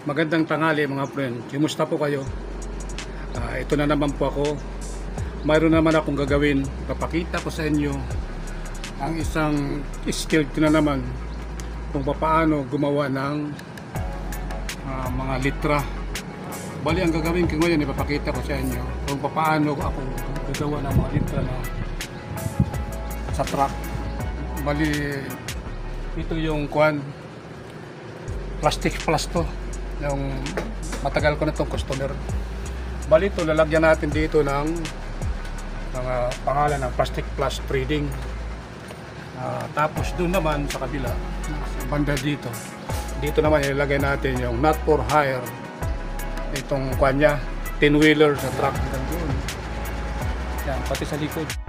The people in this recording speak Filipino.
Magandang tanghali mga friend. Kumusta po kayo? Ito na naman po ako. Mayroon naman akong gagawin. Papakita ko sa inyo ang isang skill ko na naman kung paano gumawa ng mga litra. Bali, ang gagawin ko ngayon, ipapakita ko sa inyo kung paano ako gagawa ng mga litra na sa truck. Bali, ito yung plastic plus to. Yung matagal ko na itong customer. Bali, ito lalagyan natin dito ng mga pangalan ng Plastic Plus Trading. Tapos doon naman sa kabila, sa banda dito naman ilalagay natin yung not for hire, itong kanya 10-wheeler sa truck. Yan, pati sa likod.